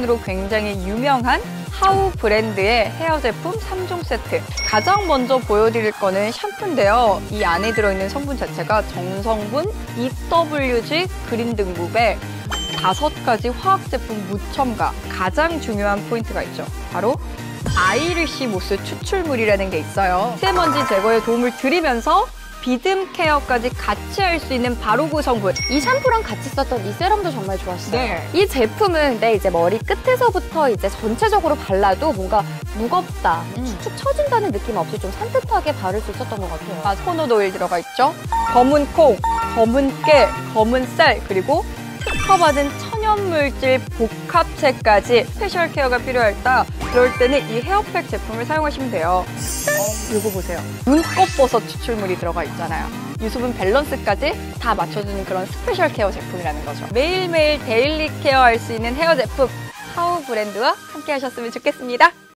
제품군으로 굉장히 유명한 하우 브랜드의 헤어 제품 3종 세트. 가장 먼저 보여드릴 거는 샴푸인데요. 이 안에 들어있는 성분 자체가 정성분 EWG 그린 등급의 5가지 화학 제품 무첨가. 가장 중요한 포인트가 있죠. 바로 아이리시 모스 추출물이라는 게 있어요. 미세먼지 제거에 도움을 드리면서 비듬 케어까지 같이 할 수 있는 바로 그 성분. 이 샴푸랑 같이 썼던 이 세럼도 정말 좋았어요. 네. 이 제품은 내 이제 머리 끝에서부터 이제 전체적으로 발라도 뭔가 무겁다, 축축 처진다는 느낌 없이 좀 산뜻하게 바를 수 있었던 것 같아요. 코코넛 오일 들어가 있죠. 검은 콩, 검은 깨, 검은 쌀, 그리고 특허받은 천연물질 복합체까지 스페셜 케어가 필요할다. 그럴 때는 이 헤어팩 제품을 사용하시면 돼요. 이거 보세요. 눈꽃버섯 추출물이 들어가 있잖아요. 유수분 밸런스까지 다 맞춰주는 그런 스페셜 케어 제품이라는 거죠. 매일매일 데일리 케어할 수 있는 헤어 제품 하우 브랜드와 함께 하셨으면 좋겠습니다.